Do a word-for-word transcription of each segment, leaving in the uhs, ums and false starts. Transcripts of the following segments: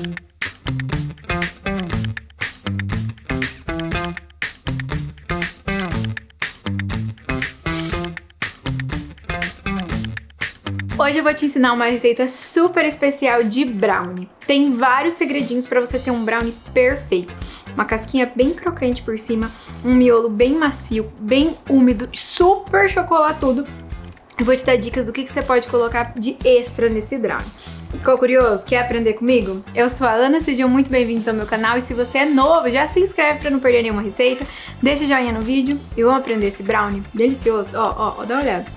Hoje eu vou te ensinar uma receita super especial de brownie. Tem vários segredinhos para você ter um brownie perfeito. Uma casquinha bem crocante por cima, um miolo bem macio, bem úmido, super chocolatudo. Eu vou te dar dicas do que, que você pode colocar de extra nesse brownie. Ficou curioso? Quer aprender comigo? Eu sou a Ana, sejam muito bem-vindos ao meu canal e se você é novo, já se inscreve para não perder nenhuma receita, deixa o joinha no vídeo e vamos aprender esse brownie delicioso. Ó, ó, ó, dá uma olhada.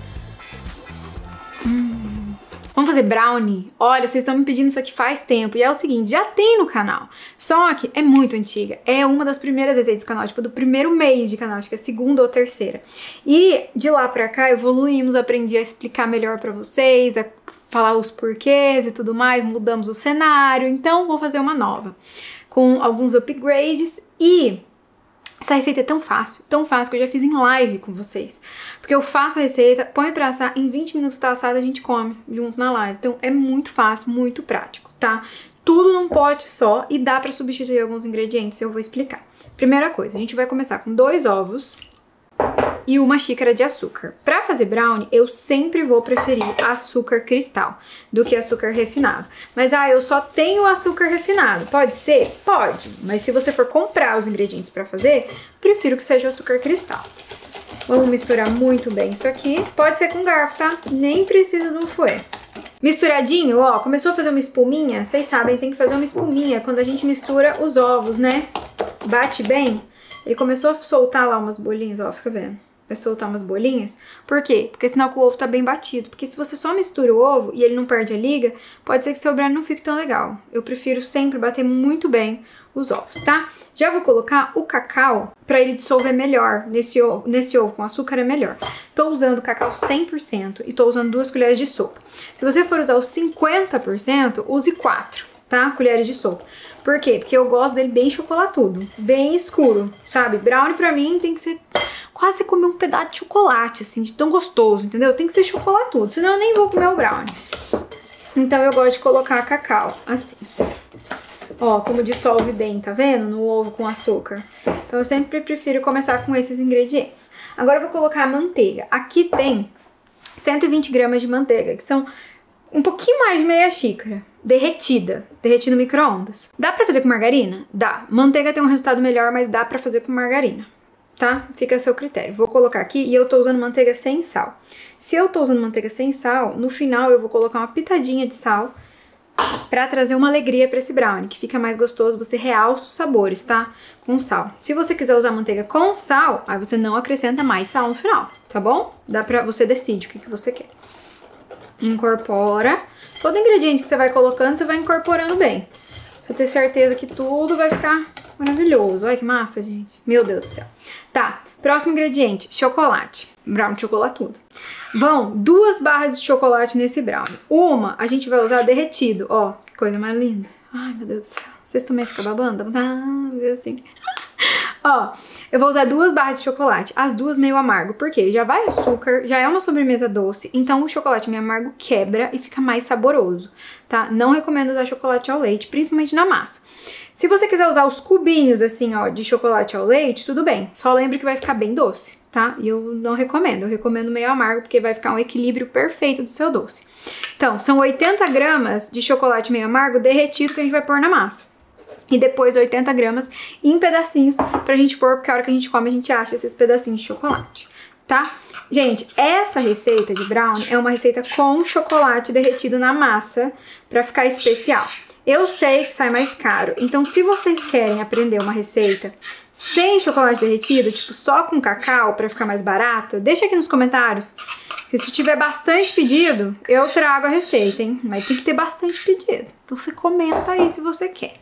Hum. Vamos fazer brownie? Olha, vocês estão me pedindo isso aqui faz tempo. E é o seguinte, já tem no canal. Só que é muito antiga. É uma das primeiras receitas do canal, tipo do primeiro mês de canal, acho que é a segunda ou terceira. E de lá pra cá evoluímos, aprendi a explicar melhor pra vocês, a falar os porquês e tudo mais, mudamos o cenário. Então vou fazer uma nova, com alguns upgrades e... essa receita é tão fácil, tão fácil que eu já fiz em live com vocês. Porque eu faço a receita, põe pra assar, em vinte minutos tá assada, a gente come junto na live. Então é muito fácil, muito prático, tá? Tudo num pote só e dá pra substituir alguns ingredientes, eu vou explicar. Primeira coisa, a gente vai começar com dois ovos e uma xícara de açúcar. Pra fazer brownie, eu sempre vou preferir açúcar cristal do que açúcar refinado. Mas, ah, eu só tenho açúcar refinado. Pode ser? Pode. Mas se você for comprar os ingredientes pra fazer, prefiro que seja o açúcar cristal. Vamos misturar muito bem isso aqui. Pode ser com garfo, tá? Nem precisa de um fouet. Misturadinho, ó, começou a fazer uma espuminha. Vocês sabem, tem que fazer uma espuminha quando a gente mistura os ovos, né? Bate bem. Ele começou a soltar lá umas bolinhas, ó, fica vendo? Vai soltar umas bolinhas. Por quê? Porque senão que o ovo tá bem batido. Porque se você só mistura o ovo e ele não perde a liga, pode ser que seu brownie não fique tão legal. Eu prefiro sempre bater muito bem os ovos, tá? Já vou colocar o cacau pra ele dissolver melhor nesse ovo, nesse ovo com açúcar é melhor. Tô usando cacau cem por cento e tô usando duas colheres de sopa. Se você for usar os cinquenta por cento, use quatro, tá? Colheres de sopa. Por quê? Porque eu gosto dele bem chocolatudo, bem escuro, sabe? Brownie pra mim tem que ser quase comer um pedaço de chocolate, assim, de tão gostoso, entendeu? Tem que ser chocolatudo, senão eu nem vou comer o brownie. Então eu gosto de colocar cacau, assim. Ó, como dissolve bem, tá vendo? No ovo com açúcar. Então eu sempre prefiro começar com esses ingredientes. Agora eu vou colocar a manteiga. Aqui tem cento e vinte gramas de manteiga, que são um pouquinho mais de meia xícara. Derretida, derretida no micro-ondas. Dá pra fazer com margarina? Dá. Manteiga tem um resultado melhor, mas dá pra fazer com margarina, tá? Fica a seu critério. Vou colocar aqui e eu tô usando manteiga sem sal. Se eu tô usando manteiga sem sal, no final eu vou colocar uma pitadinha de sal pra trazer uma alegria pra esse brownie, que fica mais gostoso, você realça os sabores, tá? Com sal. Se você quiser usar manteiga com sal, aí você não acrescenta mais sal no final, tá bom? Dá pra, você decide o que, que você quer. Incorpora. Todo ingrediente que você vai colocando, você vai incorporando bem. Pra ter certeza que tudo vai ficar maravilhoso. Olha que massa, gente. Meu Deus do céu. Tá, próximo ingrediente, chocolate. Brownie chocolatudo. Vão duas barras de chocolate nesse brownie. Uma a gente vai usar derretido. Ó, que coisa mais linda. Ai, meu Deus do céu. Vocês também ficam babando? Ah, assim. Ó, eu vou usar duas barras de chocolate, as duas meio amargo, porque já vai açúcar, já é uma sobremesa doce, então o chocolate meio amargo quebra e fica mais saboroso, tá? Não recomendo usar chocolate ao leite, principalmente na massa. Se você quiser usar os cubinhos, assim, ó, de chocolate ao leite, tudo bem, só lembre que vai ficar bem doce, tá? E eu não recomendo, eu recomendo meio amargo, porque vai ficar um equilíbrio perfeito do seu doce. Então, são oitenta gramas de chocolate meio amargo derretido que a gente vai pôr na massa. E depois oitenta gramas em pedacinhos pra gente pôr, porque a hora que a gente come a gente acha esses pedacinhos de chocolate, tá? Gente, essa receita de brownie é uma receita com chocolate derretido na massa pra ficar especial. Eu sei que sai mais caro, então se vocês querem aprender uma receita sem chocolate derretido, tipo só com cacau pra ficar mais barata, deixa aqui nos comentários. E se tiver bastante pedido, eu trago a receita, hein? Mas tem que ter bastante pedido. Então você comenta aí se você quer.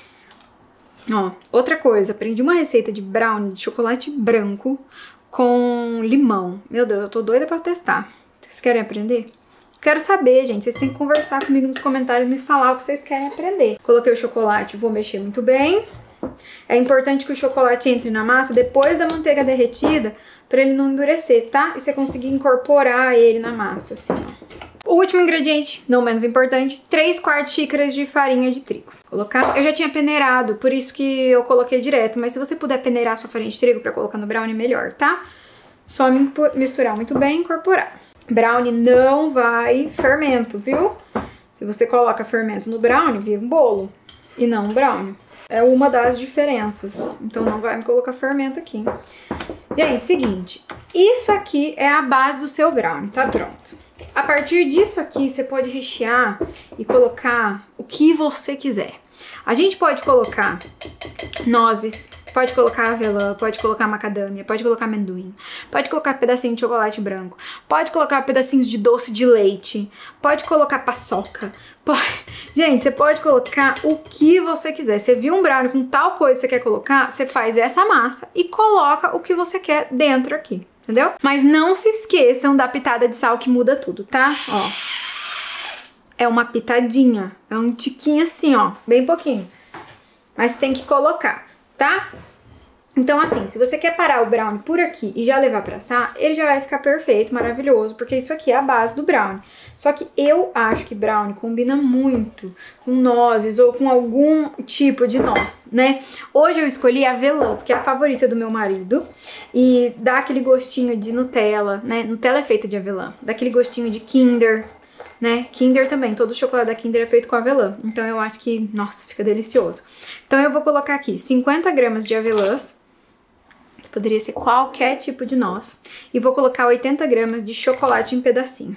Ó, outra coisa, aprendi uma receita de brownie de chocolate branco com limão. Meu Deus, eu tô doida pra testar. Vocês querem aprender? Quero saber, gente. Vocês têm que conversar comigo nos comentários e me falar o que vocês querem aprender. Coloquei o chocolate, vou mexer muito bem. É importante que o chocolate entre na massa depois da manteiga derretida, pra ele não endurecer, tá? E você conseguir incorporar ele na massa, assim, ó. O último ingrediente, não menos importante, três quartos xícaras de farinha de trigo. Colocar. Eu já tinha peneirado, por isso que eu coloquei direto, mas se você puder peneirar sua farinha de trigo pra colocar no brownie, melhor, tá? Só misturar muito bem e incorporar. Brownie não vai fermento, viu? Se você coloca fermento no brownie, vira um bolo e não um brownie. É uma das diferenças. Então não vai me colocar fermento aqui. Gente, seguinte. Isso aqui é a base do seu brownie, tá pronto. A partir disso aqui, você pode rechear e colocar o que você quiser. A gente pode colocar nozes, pode colocar avelã, pode colocar macadâmia, pode colocar amendoim, pode colocar pedacinho de chocolate branco, pode colocar pedacinhos de doce de leite, pode colocar paçoca. Pode... Gente, você pode colocar o que você quiser. Você viu um brownie com tal coisa que você quer colocar, você faz essa massa e coloca o que você quer dentro aqui, entendeu? Mas não se esqueçam da pitada de sal que muda tudo, tá? Ó. É uma pitadinha, é um tiquinho assim, ó, bem pouquinho. Mas tem que colocar, tá? Então assim, se você quer parar o brownie por aqui e já levar pra assar, ele já vai ficar perfeito, maravilhoso, porque isso aqui é a base do brownie. Só que eu acho que brownie combina muito com nozes ou com algum tipo de noz, né? Hoje eu escolhi a avelã, que é a favorita do meu marido, e dá aquele gostinho de Nutella, né? Nutella é feita de avelã, dá aquele gostinho de Kinder, né? Kinder também, todo o chocolate da Kinder é feito com avelã. Então eu acho que, nossa, fica delicioso. Então eu vou colocar aqui cinquenta gramas de avelãs, que poderia ser qualquer tipo de noz, e vou colocar oitenta gramas de chocolate em pedacinho.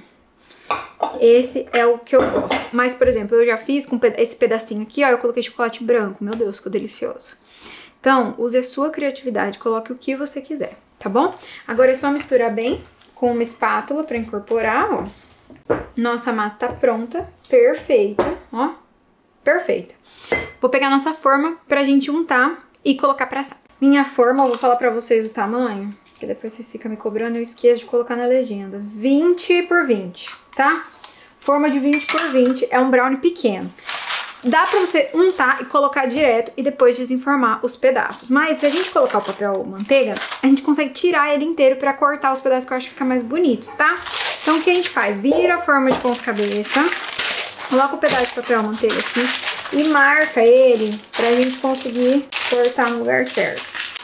Esse é o que eu gosto. Mas, por exemplo, eu já fiz com esse pedacinho aqui, ó, eu coloquei chocolate branco. Meu Deus, ficou delicioso. Então, use a sua criatividade, coloque o que você quiser, tá bom? Agora é só misturar bem com uma espátula pra incorporar, ó. Nossa massa tá pronta, perfeita, ó, perfeita. Vou pegar nossa forma pra gente untar e colocar pra assar. Minha forma, eu vou falar pra vocês o tamanho, que depois vocês ficam me cobrando e eu esqueço de colocar na legenda. vinte por vinte, tá? Forma de vinte por vinte, é um brownie pequeno. Dá pra você untar e colocar direto e depois desenformar os pedaços. Mas se a gente colocar o papel manteiga, a gente consegue tirar ele inteiro pra cortar os pedaços que eu acho que fica mais bonito, tá? Então o que a gente faz? Vira a forma de ponta cabeça, coloca o pedaço de papel manteiga aqui e marca ele pra gente conseguir cortar no lugar certo.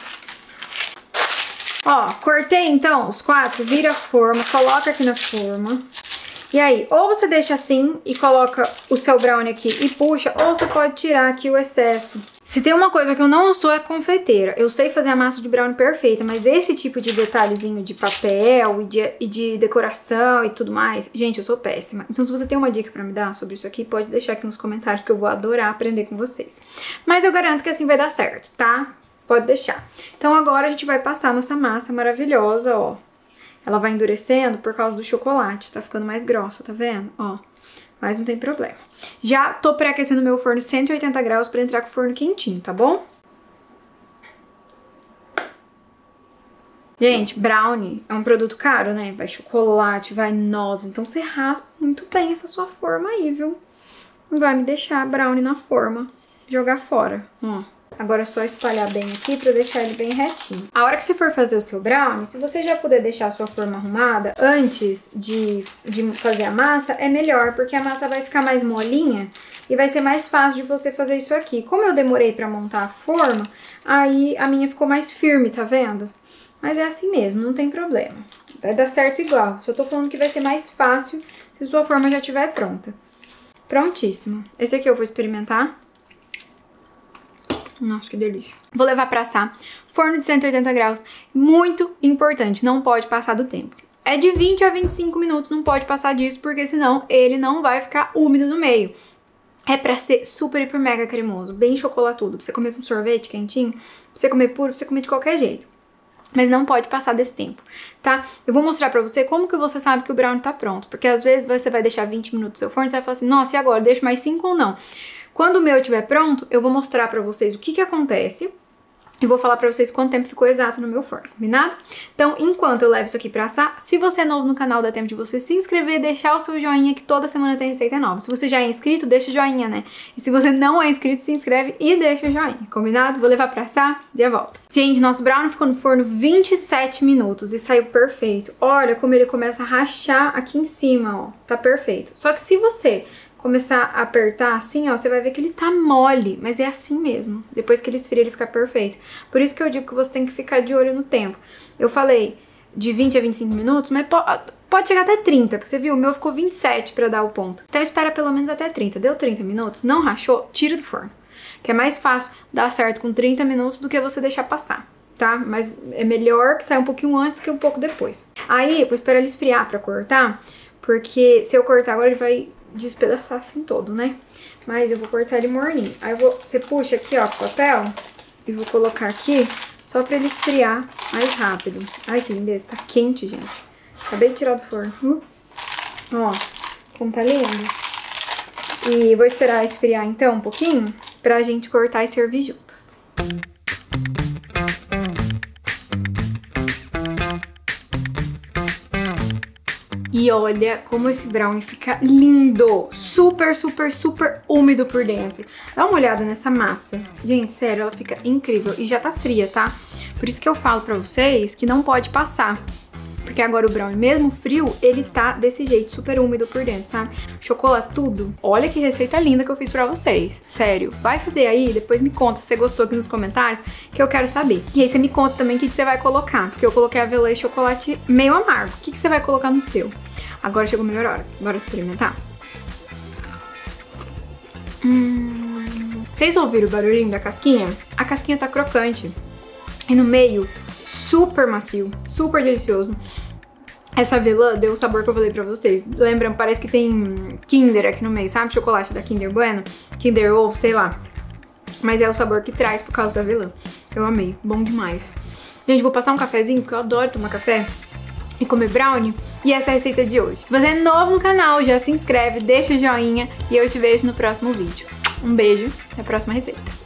Ó, cortei então os quatro, vira a forma, coloca aqui na forma. E aí, ou você deixa assim e coloca o seu brownie aqui e puxa, ou você pode tirar aqui o excesso. Se tem uma coisa que eu não sou é confeiteira. Eu sei fazer a massa de brownie perfeita, mas esse tipo de detalhezinho de papel e de, e de decoração e tudo mais, gente, eu sou péssima. Então se você tem uma dica pra me dar sobre isso aqui, pode deixar aqui nos comentários que eu vou adorar aprender com vocês. Mas eu garanto que assim vai dar certo, tá? Pode deixar. Então agora a gente vai passar nossa massa maravilhosa, ó. Ela vai endurecendo por causa do chocolate, tá ficando mais grossa, tá vendo? Ó, mas não tem problema. Já tô pré-aquecendo meu forno cento e oitenta graus pra entrar com o forno quentinho, tá bom? Gente, brownie é um produto caro, né? Vai chocolate, vai noz, então você raspa muito bem essa sua forma aí, viu? Não vai me deixar brownie na forma, jogar fora, ó. Agora é só espalhar bem aqui pra deixar ele bem retinho. A hora que você for fazer o seu brownie, se você já puder deixar a sua forma arrumada antes de, de fazer a massa, é melhor, porque a massa vai ficar mais molinha e vai ser mais fácil de você fazer isso aqui. Como eu demorei pra montar a forma, aí a minha ficou mais firme, tá vendo? Mas é assim mesmo, não tem problema. Vai dar certo igual, só tô falando que vai ser mais fácil se sua forma já estiver pronta. Prontíssimo. Esse aqui eu vou experimentar. Nossa, que delícia. Vou levar pra assar. Forno de cento e oitenta graus. Muito importante, não pode passar do tempo. É de vinte a vinte e cinco minutos, não pode passar disso, porque senão ele não vai ficar úmido no meio. É pra ser super, hiper, mega cremoso, bem chocolatudo. Pra você comer com sorvete quentinho, pra você comer puro, pra você comer de qualquer jeito. Mas não pode passar desse tempo, tá? Eu vou mostrar pra você como que você sabe que o brownie tá pronto. Porque às vezes você vai deixar vinte minutos no seu forno e você vai falar assim, nossa, e agora? Deixo mais cinco ou não? Quando o meu estiver pronto, eu vou mostrar pra vocês o que que acontece. e vou falar pra vocês quanto tempo ficou exato no meu forno, combinado? Então, enquanto eu levo isso aqui pra assar, se você é novo no canal, dá tempo de você se inscrever, deixar o seu joinha, que toda semana tem receita nova. Se você já é inscrito, deixa o joinha, né? E se você não é inscrito, se inscreve e deixa o joinha, combinado? Vou levar pra assar, já volto. Gente, nosso brownie ficou no forno vinte e sete minutos e saiu perfeito. Olha como ele começa a rachar aqui em cima, ó. Tá perfeito. Só que se você começar a apertar assim, ó, você vai ver que ele tá mole, mas é assim mesmo. Depois que ele esfria, ele fica perfeito. Por isso que eu digo que você tem que ficar de olho no tempo. Eu falei de vinte a vinte e cinco minutos, mas pode chegar até trinta, porque você viu, o meu ficou vinte e sete pra dar o ponto. Então espera pelo menos até trinta. Deu trinta minutos, não rachou, tira do forno. Que é mais fácil dar certo com trinta minutos do que você deixar passar, tá? Mas é melhor que saia um pouquinho antes do que um pouco depois. Aí, eu vou esperar ele esfriar pra cortar, porque se eu cortar agora ele vai despedaçar assim todo, né? Mas eu vou cortar ele morninho. Aí eu vou, você puxa aqui, ó, o papel e vou colocar aqui só pra ele esfriar mais rápido. Ai, que lindeza, tá quente, gente. Acabei de tirar do forno. Uh. Ó, como tá lindo. E vou esperar esfriar então um pouquinho pra gente cortar e servir juntos. E olha como esse brownie fica lindo! Super, super, super úmido por dentro. Dá uma olhada nessa massa. Gente, sério, ela fica incrível. E já tá fria, tá? Por isso que eu falo pra vocês que não pode passar. Porque agora o brownie, mesmo frio, ele tá desse jeito, super úmido por dentro, sabe? Chocolate tudo. Olha que receita linda que eu fiz pra vocês. Sério, vai fazer aí, depois me conta se você gostou aqui nos comentários, que eu quero saber. E aí você me conta também o que, que você vai colocar, porque eu coloquei avelã e chocolate meio amargo. O que, que você vai colocar no seu? Agora chegou a melhor hora. Bora experimentar? Hum... Vocês ouviram o barulhinho da casquinha? A casquinha tá crocante. E no meio, super macio, super delicioso. Essa avelã deu o sabor que eu falei pra vocês. Lembram? Parece que tem Kinder aqui no meio, sabe? Chocolate da Kinder Bueno, Kinder Ovo, sei lá. Mas é o sabor que traz por causa da avelã. Eu amei, bom demais. Gente, vou passar um cafezinho, porque eu adoro tomar café e comer brownie. E essa é a receita de hoje. Se você é novo no canal, já se inscreve, deixa o joinha e eu te vejo no próximo vídeo. Um beijo, até a próxima receita.